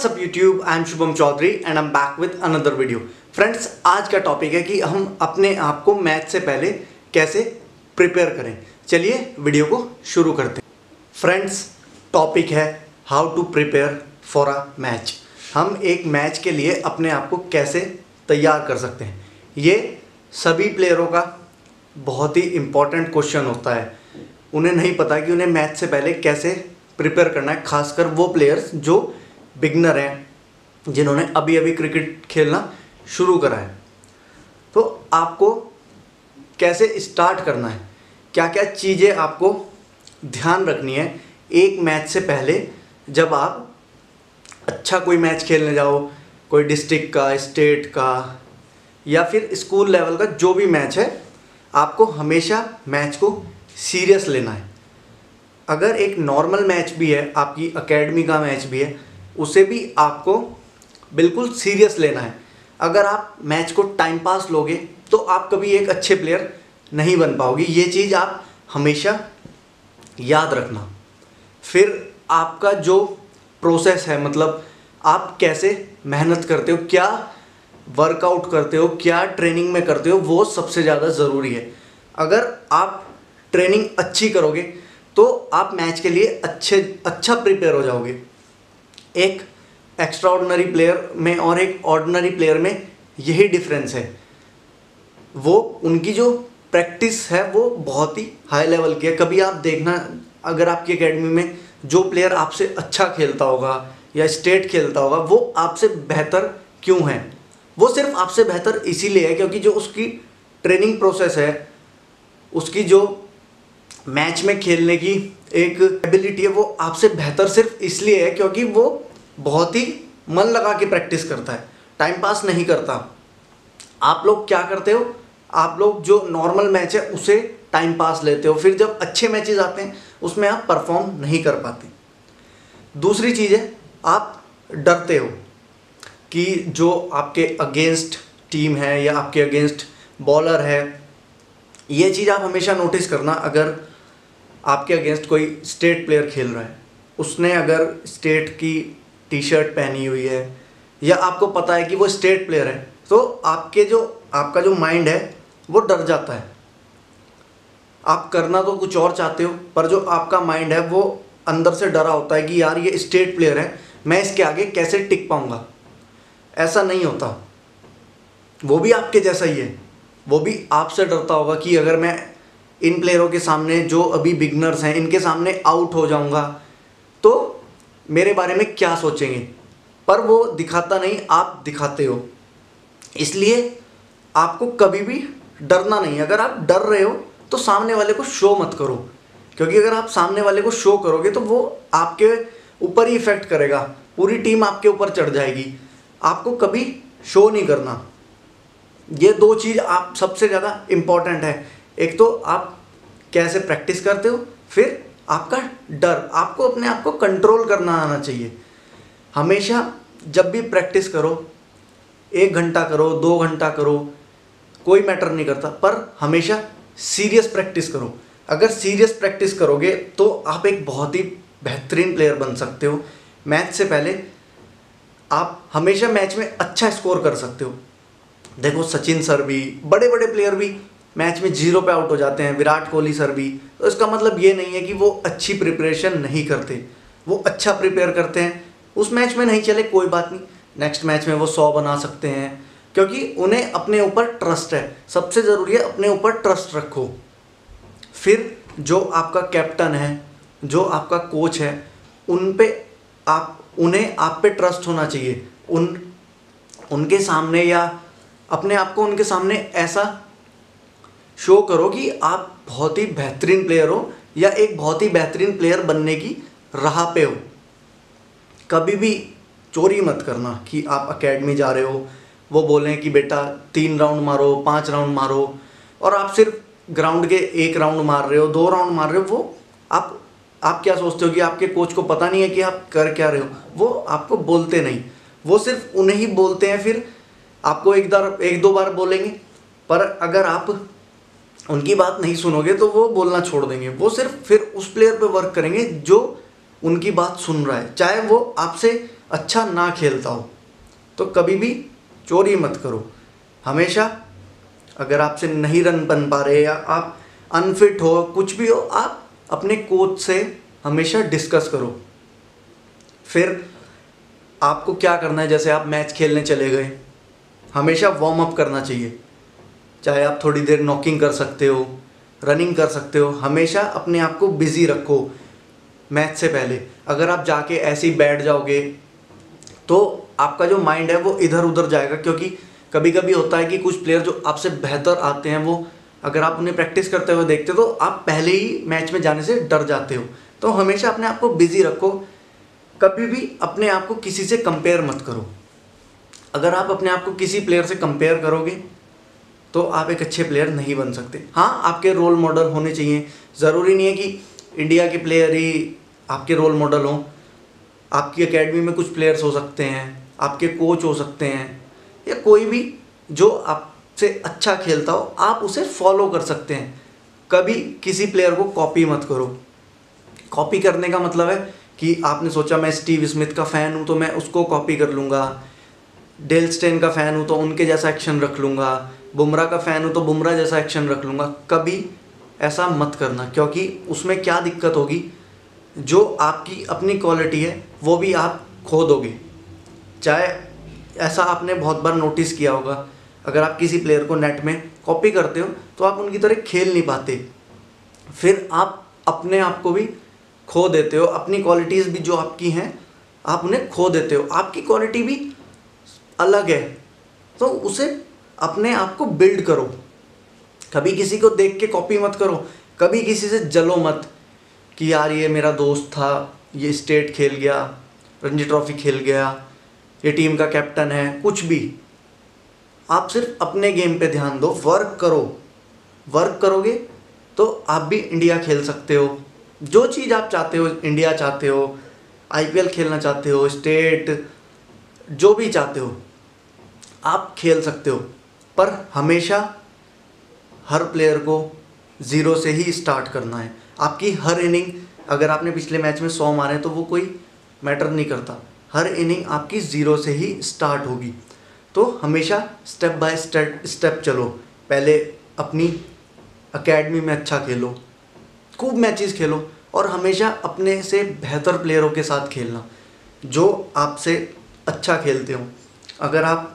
What's up YouTube, I am Shubham Chaudhary and I am back with another video. Friends, आज का topic है कि हम अपने आप को मैच से पहले कैसे प्रिपेयर करें। चलिए वीडियो को शुरू करते हैं। फ्रेंड्स, टॉपिक है how to prepare for a match. हम एक मैच के लिए अपने आप को कैसे तैयार कर सकते हैं, ये सभी प्लेयरों का बहुत ही इम्पॉर्टेंट क्वेश्चन होता है। उन्हें नहीं पता कि उन्हें मैच से पहले कैसे प्रिपेयर करना है, खासकर वो प्लेयर्स जो बिगनर हैं, जिन्होंने अभी अभी क्रिकेट खेलना शुरू करा है। तो आपको कैसे स्टार्ट करना है, क्या क्या चीज़ें आपको ध्यान रखनी है एक मैच से पहले। जब आप अच्छा कोई मैच खेलने जाओ, कोई डिस्ट्रिक्ट का, स्टेट का या फिर स्कूल लेवल का जो भी मैच है, आपको हमेशा मैच को सीरियस लेना है। अगर एक नॉर्मल मैच भी है, आपकी एकेडमी का मैच भी है, उसे भी आपको बिल्कुल सीरियस लेना है। अगर आप मैच को टाइम पास लोगे तो आप कभी एक अच्छे प्लेयर नहीं बन पाओगे। ये चीज़ आप हमेशा याद रखना। फिर आपका जो प्रोसेस है, मतलब आप कैसे मेहनत करते हो, क्या वर्कआउट करते हो, क्या ट्रेनिंग में करते हो, वो सबसे ज़्यादा ज़रूरी है। अगर आप ट्रेनिंग अच्छी करोगे तो आप मैच के लिए अच्छा प्रिपेयर हो जाओगे। एक एक्स्ट्रा ऑर्डिनरी प्लेयर में और एक ऑर्डिनरी प्लेयर में यही डिफरेंस है। वो उनकी जो प्रैक्टिस है वो बहुत ही हाई लेवल की है। कभी आप देखना, अगर आपकी एकेडमी में जो प्लेयर आपसे अच्छा खेलता होगा या स्टेट खेलता होगा, वो आपसे बेहतर क्यों है? वो सिर्फ आपसे बेहतर इसीलिए है क्योंकि जो उसकी ट्रेनिंग प्रोसेस है, उसकी जो मैच में खेलने की एक एबिलिटी है, वो आपसे बेहतर सिर्फ इसलिए है क्योंकि वो बहुत ही मन लगा के प्रैक्टिस करता है, टाइम पास नहीं करता। आप लोग क्या करते हो, आप लोग जो नॉर्मल मैच है उसे टाइम पास लेते हो, फिर जब अच्छे मैचेस आते हैं उसमें आप परफॉर्म नहीं कर पाते। दूसरी चीज़ है, आप डरते हो कि जो आपके अगेंस्ट टीम है या आपके अगेंस्ट बॉलर है, ये चीज़ आप हमेशा नोटिस करना। अगर आपके अगेंस्ट कोई स्टेट प्लेयर खेल रहा है, उसने अगर स्टेट की टी शर्ट पहनी हुई है या आपको पता है कि वो स्टेट प्लेयर है, तो आपका जो माइंड है वो डर जाता है। आप करना तो कुछ और चाहते हो, पर जो आपका माइंड है वो अंदर से डरा होता है कि यार ये स्टेट प्लेयर है, मैं इसके आगे कैसे टिक पाऊँगा। ऐसा नहीं होता, वो भी आपके जैसा ही है। वो भी आपसे डरता होगा कि अगर मैं इन प्लेयरों के सामने, जो अभी बिगनर्स हैं, इनके सामने आउट हो जाऊंगा तो मेरे बारे में क्या सोचेंगे। पर वो दिखाता नहीं, आप दिखाते हो। इसलिए आपको कभी भी डरना नहीं। अगर आप डर रहे हो तो सामने वाले को शो मत करो, क्योंकि अगर आप सामने वाले को शो करोगे तो वो आपके ऊपर ही इफेक्ट करेगा, पूरी टीम आपके ऊपर चढ़ जाएगी। आपको कभी शो नहीं करना। ये दो चीज़ आप सबसे ज़्यादा इम्पॉर्टेंट है। एक तो आप कैसे प्रैक्टिस करते हो, फिर आपका डर। आपको अपने आप को कंट्रोल करना आना चाहिए। हमेशा जब भी प्रैक्टिस करो, 1 घंटा करो, 2 घंटा करो, कोई मैटर नहीं करता, पर हमेशा सीरियस प्रैक्टिस करो। अगर सीरियस प्रैक्टिस करोगे तो आप एक बहुत ही बेहतरीन प्लेयर बन सकते हो। मैच से पहले आप हमेशा मैच में अच्छा स्कोर कर सकते हो। देखो, सचिन सर भी, बड़े बड़े प्लेयर भी मैच में 0 पे आउट हो जाते हैं, विराट कोहली सर भी। तो इसका मतलब ये नहीं है कि वो अच्छी प्रिपरेशन नहीं करते, वो अच्छा प्रिपेयर करते हैं। उस मैच में नहीं चले कोई बात नहीं, नेक्स्ट मैच में वो 100 बना सकते हैं, क्योंकि उन्हें अपने ऊपर ट्रस्ट है। सबसे ज़रूरी है अपने ऊपर ट्रस्ट रखो। फिर जो आपका कैप्टन है, जो आपका कोच है, उन्हें आप पे ट्रस्ट होना चाहिए। उनके सामने या अपने आप को उनके सामने ऐसा शो करो कि आप बहुत ही बेहतरीन प्लेयर हो या एक बहुत ही बेहतरीन प्लेयर बनने की राह पे हो। कभी भी चोरी मत करना कि आप एकेडमी जा रहे हो, वो बोलें कि बेटा 3 राउंड मारो, 5 राउंड मारो, और आप सिर्फ ग्राउंड के 1 राउंड मार रहे हो, 2 राउंड मार रहे हो। वो आप क्या सोचते हो कि आपके कोच को पता नहीं है कि आप कर क्या रहे हो? वो आपको बोलते नहीं, वो सिर्फ उन्हें ही बोलते हैं। फिर आपको 1-2 बार बोलेंगे, पर अगर आप उनकी बात नहीं सुनोगे तो वो बोलना छोड़ देंगे। वो सिर्फ फिर उस प्लेयर पे वर्क करेंगे जो उनकी बात सुन रहा है, चाहे वो आपसे अच्छा ना खेलता हो तो कभी भी चोरी मत करो। हमेशा अगर आपसे नहीं रन बन पा रहे या आप अनफिट हो, कुछ भी हो, आप अपने कोच से हमेशा डिस्कस करो। फिर आपको क्या करना है, जैसे आप मैच खेलने चले गए, हमेशा वार्म अप करना चाहिए। चाहे आप थोड़ी देर नॉकिंग कर सकते हो, रनिंग कर सकते हो, हमेशा अपने आप को बिजी रखो मैच से पहले। अगर आप जाके ऐसे ही बैठ जाओगे तो आपका जो माइंड है वो इधर उधर जाएगा, क्योंकि कभी कभी होता है कि कुछ प्लेयर जो आपसे बेहतर आते हैं, वो अगर आप उन्हें प्रैक्टिस करते हुए देखते हो तो आप पहले ही मैच में जाने से डर जाते हो। तो हमेशा अपने आप को बिजी रखो, कभी भी अपने आप को किसी से कंपेयर मत करो। अगर आप अपने आप को किसी प्लेयर से कंपेयर करोगे तो आप एक अच्छे प्लेयर नहीं बन सकते। हाँ, आपके रोल मॉडल होने चाहिए। ज़रूरी नहीं है कि इंडिया के प्लेयर ही आपके रोल मॉडल हों। आपकी एकेडमी में कुछ प्लेयर्स हो सकते हैं, आपके कोच हो सकते हैं, या कोई भी जो आपसे अच्छा खेलता हो आप उसे फॉलो कर सकते हैं। कभी किसी प्लेयर को कॉपी मत करो। कॉपी करने का मतलब है कि आपने सोचा मैं स्टीव स्मिथ का फ़ैन हूँ तो मैं उसको कॉपी कर लूँगा, डेल स्टेन का फ़ैन हूँ तो उनके जैसा एक्शन रख लूँगा, बुमराह का फ़ैन हूँ तो बुमराह जैसा एक्शन रख लूँगा। कभी ऐसा मत करना, क्योंकि उसमें क्या दिक्कत होगी, जो आपकी अपनी क्वालिटी है वो भी आप खो दोगे। चाहे ऐसा आपने बहुत बार नोटिस किया होगा, अगर आप किसी प्लेयर को नेट में कॉपी करते हो तो आप उनकी तरह खेल नहीं पाते, फिर आप अपने आप को भी खो देते हो। अपनी क्वालिटीज़ भी जो आपकी हैं आप उन्हें खो देते हो। आपकी क्वालिटी भी अलग है तो उसे अपने आप को बिल्ड करो। कभी किसी को देख के कॉपी मत करो, कभी किसी से जलो मत कि यार ये मेरा दोस्त था, ये स्टेट खेल गया, रणजी ट्रॉफी खेल गया, ये टीम का कैप्टन है, कुछ भी। आप सिर्फ अपने गेम पे ध्यान दो, वर्क करो। वर्क करोगे तो आप भी इंडिया खेल सकते हो। जो चीज़ आप चाहते हो, इंडिया चाहते हो, आईपीएल खेलना चाहते हो, स्टेट, जो भी चाहते हो आप खेल सकते हो। पर हमेशा हर प्लेयर को ज़ीरो से ही स्टार्ट करना है। आपकी हर इनिंग, अगर आपने पिछले मैच में 100 मारे तो वो कोई मैटर नहीं करता, हर इनिंग आपकी ज़ीरो से ही स्टार्ट होगी। तो हमेशा स्टेप बाय स्टेप चलो। पहले अपनी एकेडमी में अच्छा खेलो, खूब मैचेस खेलो, और हमेशा अपने से बेहतर प्लेयरों के साथ खेलना जो आपसे अच्छा खेलते हो। अगर आप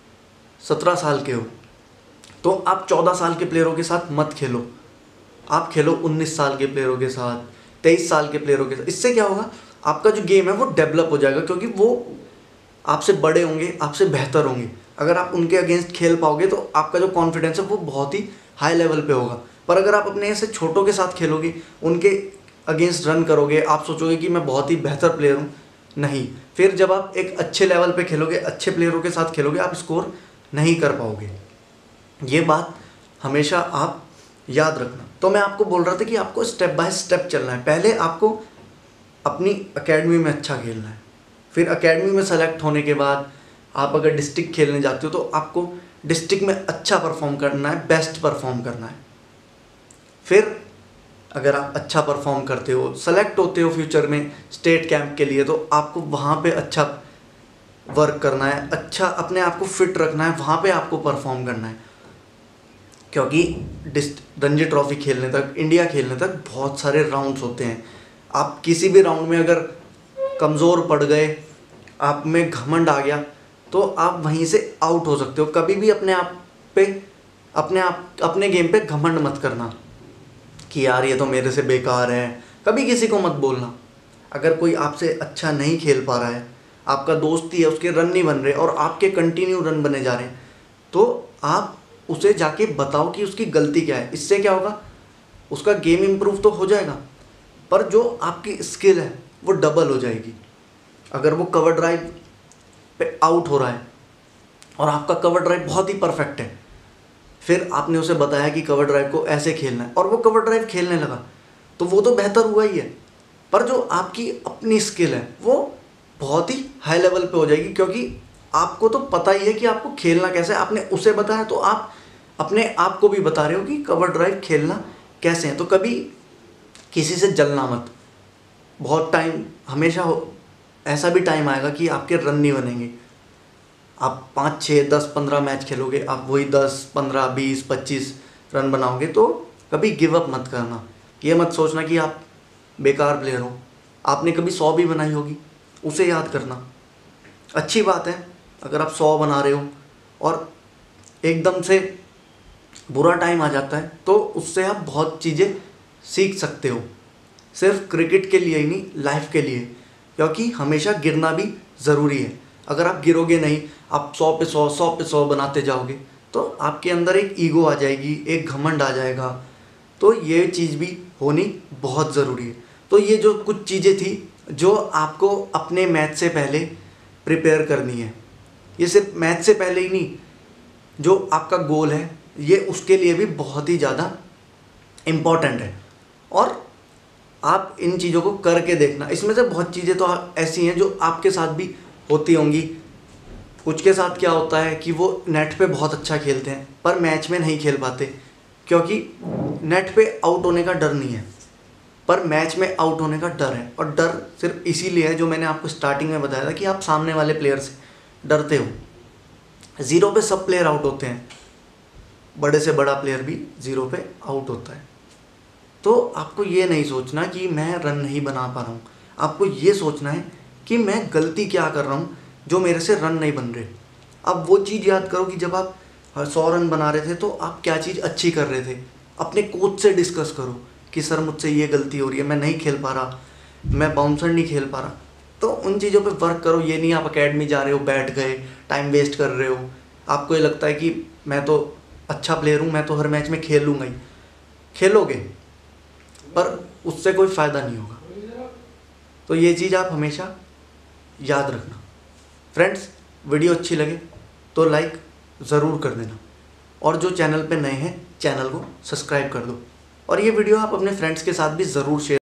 17 साल के हो तो आप 14 साल के प्लेयरों के साथ मत खेलो, आप खेलो 19 साल के प्लेयरों के साथ, 23 साल के प्लेयरों के साथ। इससे क्या होगा, आपका जो गेम है वो डेवलप हो जाएगा, क्योंकि वो आपसे बड़े होंगे, आपसे बेहतर होंगे। अगर आप उनके अगेंस्ट खेल पाओगे तो आपका जो कॉन्फिडेंस है वो बहुत ही हाई लेवल पे होगा। पर अगर आप अपने ऐसे छोटों के साथ खेलोगे, उनके अगेंस्ट रन करोगे, आप सोचोगे कि मैं बहुत ही बेहतर प्लेयर हूँ, नहीं। फिर जब आप एक अच्छे लेवल पे खेलोगे, अच्छे प्लेयरों के साथ खेलोगे, आप स्कोर नहीं कर पाओगे। ये बात हमेशा आप याद रखना। तो मैं आपको बोल रहा था कि आपको स्टेप बाय स्टेप चलना है। पहले आपको अपनी एकेडमी में अच्छा खेलना है, फिर एकेडमी में सेलेक्ट होने के बाद आप अगर डिस्ट्रिक्ट खेलने जाते हो तो आपको डिस्ट्रिक्ट में अच्छा परफॉर्म करना है, बेस्ट परफॉर्म करना है। फिर अगर आप अच्छा परफॉर्म करते हो, सेलेक्ट होते हो फ्यूचर में स्टेट कैंप के लिए, तो आपको वहाँ पे अच्छा वर्क करना है, अच्छा अपने आप को फिट रखना है, वहाँ पे आपको परफॉर्म करना है। क्योंकि रणजी ट्रॉफी खेलने तक, इंडिया खेलने तक बहुत सारे राउंड्स होते हैं। आप किसी भी राउंड में अगर कमज़ोर पड़ गए, आप में घमंड आ गया, तो आप वहीं से आउट हो सकते हो। कभी भी अपने आप पे, अपने गेम पे घमंड मत करना कि यार ये तो मेरे से बेकार है। कभी किसी को मत बोलना। अगर कोई आपसे अच्छा नहीं खेल पा रहा है, आपका दोस्त ही है, उसके रन नहीं बन रहे और आपके कंटिन्यू रन बने जा रहे हैं, तो आप उसे जाके बताओ कि उसकी गलती क्या है। इससे क्या होगा, उसका गेम इम्प्रूव तो हो जाएगा, पर जो आपकी स्किल है वो डबल हो जाएगी। अगर वो कवर ड्राइव पे आउट हो रहा है और आपका कवर ड्राइव बहुत ही परफेक्ट है, फिर आपने उसे बताया कि कवर ड्राइव को ऐसे खेलना है और वो कवर ड्राइव खेलने लगा, तो वो तो बेहतर हुआ ही है। पर जो आपकी अपनी स्किल है वो बहुत ही हाई लेवल पे हो जाएगी, क्योंकि आपको तो पता ही है कि आपको खेलना कैसे है। आपने उसे बताया तो आप अपने आप को भी बता रहे हो कि कवर ड्राइव खेलना कैसे है। तो कभी किसी से जलना मत। बहुत टाइम हमेशा ऐसा भी टाइम आएगा कि आपके रन नहीं बनेंगे। आप 5, 6, 10, 15 मैच खेलोगे, आप वही 10, 15, 20, 25 रन बनाओगे। तो कभी गिव अप मत करना। ये मत सोचना कि आप बेकार प्लेयर हो। आपने कभी 100 भी बनाई होगी, उसे याद करना। अच्छी बात है अगर आप 100 बना रहे हो और एकदम से बुरा टाइम आ जाता है तो उससे आप बहुत चीज़ें सीख सकते हो, सिर्फ क्रिकेट के लिए ही नहीं, लाइफ के लिए। क्योंकि हमेशा गिरना भी ज़रूरी है। अगर आप गिरोगे नहीं, आप 100 पे 100, 100 पे 100 बनाते जाओगे तो आपके अंदर एक ईगो आ जाएगी, एक घमंड आ जाएगा। तो ये चीज़ भी होनी बहुत ज़रूरी है। तो ये जो कुछ चीज़ें थी जो आपको अपने मैच से पहले प्रिपेयर करनी है। ये सिर्फ मैच से पहले ही नहीं, जो आपका गोल है ये उसके लिए भी बहुत ही ज़्यादा इम्पॉर्टेंट है। और आप इन चीज़ों को करके देखना। इसमें से बहुत चीज़ें तो ऐसी हैं जो आपके साथ भी होती होंगी। कुछ के साथ क्या होता है कि वो नेट पे बहुत अच्छा खेलते हैं पर मैच में नहीं खेल पाते, क्योंकि नेट पे आउट होने का डर नहीं है पर मैच में आउट होने का डर है। और डर सिर्फ इसीलिए है, जो मैंने आपको स्टार्टिंग में बताया था, कि आप सामने वाले प्लेयर से डरते हो। 0 पे सब प्लेयर आउट होते हैं, बड़े से बड़ा प्लेयर भी 0 पे आउट होता है। तो आपको ये नहीं सोचना कि मैं रन नहीं बना पा रहा हूँ, आपको ये सोचना है कि मैं गलती क्या कर रहा हूँ जो मेरे से रन नहीं बन रहे। अब वो चीज़ याद करो कि जब आप 100 रन बना रहे थे तो आप क्या चीज़ अच्छी कर रहे थे। अपने कोच से डिस्कस करो कि सर मुझसे ये गलती हो रही है, मैं नहीं खेल पा रहा, मैं बाउंसर नहीं खेल पा रहा। तो उन चीज़ों पे वर्क करो। ये नहीं आप अकेडमी जा रहे हो, बैठ गए, टाइम वेस्ट कर रहे हो। आपको ये लगता है कि मैं तो अच्छा प्लेयर हूँ, मैं तो हर मैच में खेलूँगा ही। खेलोगे पर उससे कोई फ़ायदा नहीं होगा। तो ये चीज़ आप हमेशा याद रखना। फ्रेंड्स, वीडियो अच्छी लगे तो लाइक ज़रूर कर देना, और जो चैनल पे नए हैं चैनल को सब्सक्राइब कर दो। और ये वीडियो आप अपने फ्रेंड्स के साथ भी ज़रूर शेयर